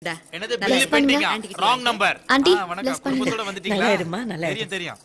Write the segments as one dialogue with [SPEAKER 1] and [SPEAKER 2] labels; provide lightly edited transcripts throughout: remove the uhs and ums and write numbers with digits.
[SPEAKER 1] என்னது பில் பண்ணிட்டீங்க wrong number
[SPEAKER 2] aunty
[SPEAKER 1] வணக்கம் குடும்பத்தோட வந்துட்டீங்களா
[SPEAKER 3] நல்லா இருமா நல்லா
[SPEAKER 1] தெரியும் தெரியும்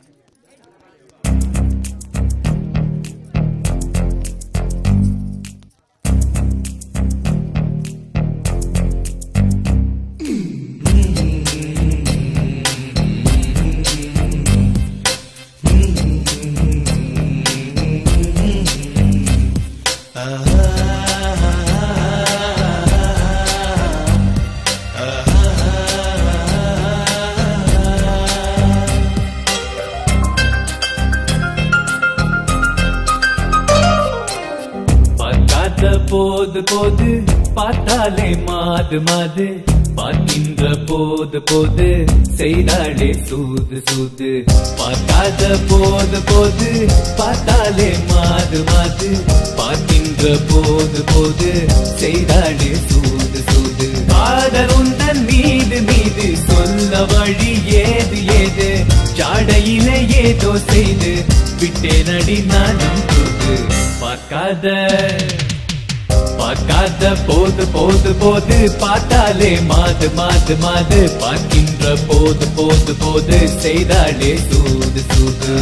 [SPEAKER 4] போது போது பார்த்தாலே மாது மாது பார்க்கின்ற போது போது செய்தாலே சூது சூது பார்க்காத போது போது பார்த்தாலே மாது மாது பார்க்கின்ற போது போது செய்தாலே சூது சூது காதல் உந்தன் மீது மீது சொல்ல வழி ஏது ஏது ஜாடையிலே ஏதோ செய்து விட்டே நடி நானும் தூது பார்க்காத போது போது போது பார்த்தாலே மாது மாது மாது பார்க்கின்ற போது போது போது செய்தாலே சூது சூது